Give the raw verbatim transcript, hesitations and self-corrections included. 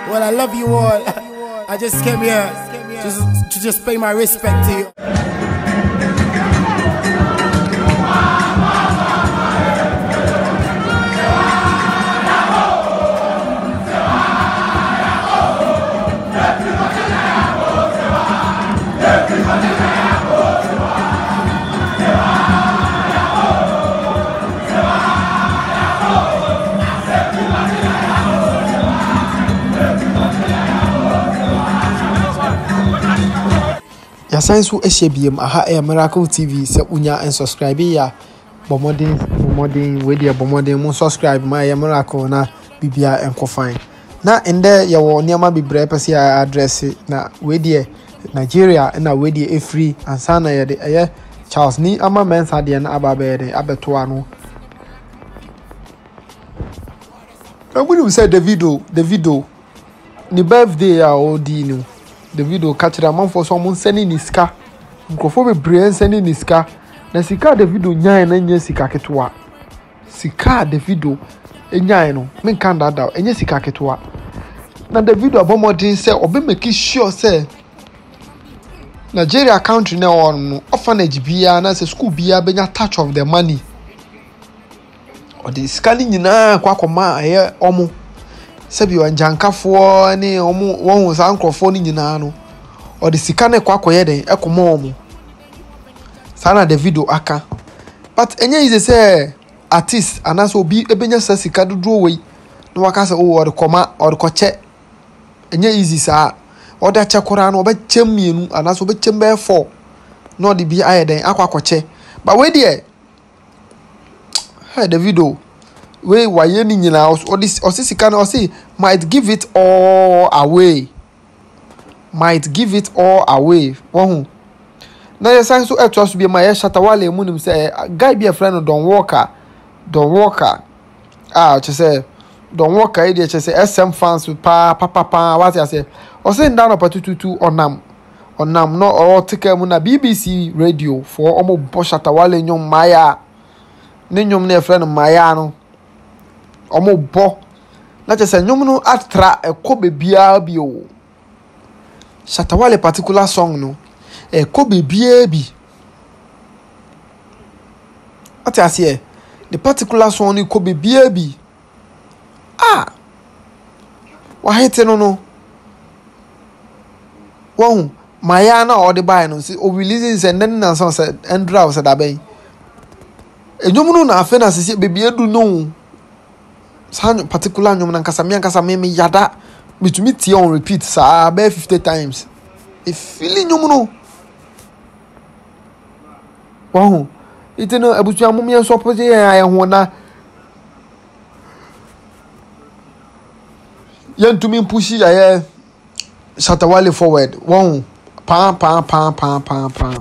Well, I love you all. I just came here just to just pay my respect to you. Yasan so ehye biem aha e Miracle T V se unya en subscribe ya bomodin bomodin we dia bomodin mo subscribe ma ya Miracle na bibia enko fine na ende ye wo niam bibre pese ya address na we dia Nigeria na we dia e free ansana ye de eye Charles ni ama mensa de na ababe de abeto ano Abudu say Davido Davido ni birthday ya odi ni Davido catch the man for someone sending niska. Nkofo be brain sending niska. Na sika Davido nyan na nye sika ketwa. Sika Davido enyan no. Men kan dada enye sika ketwa. Na Davido abomodin say obe make sure say Nigeria country na on orphanage bia na say school bia benya touch of the money. O the scanning nyina kwa koma aye omo Sebi wanjankafo ni omu won sa nkrofo ni nyina no o de sika na kwa koye den ekomo omu sana Davido aka but enye is say artist anaso obi ebenya sa sika dodo we no waka say o de koma o de koche enye easy sa o da chekora no obechem mienu anaso obechem be four no de bi aye den akwa koche but we there hey Davido we waye ni nyina osisika na osi might give it all away might give it all away wohu na yesan so eto so bi ma ye Shatawale mu nim say guy be a friend Don Walker Don Walker ah che say Don Walker e dey che say S M fans pa pa pa pa what you say o say nda no patututu onam onam no o tika mu na B B C radio for omo bo Shatawale nyom maya ne nyom na friend maya no omo bo na che say nyom no atra ekobe bia bi o Shatawale particular song no ekobe bia bi ati asie the particular song ni kobe bia bi ah wa hete no no won maya na o de buy no see o release and then na song say endra o say da ben enyom no na afa na sisi bebi edu no san particular nyom na nkasa me nkasa me me yada bitumi tie on repeat sa about fifty times e feeling nyom no wow ite no abutu amum ye so pose ya ho na yentumi pushi ya ye Shatawale forward wow pa pa pa pa pa pa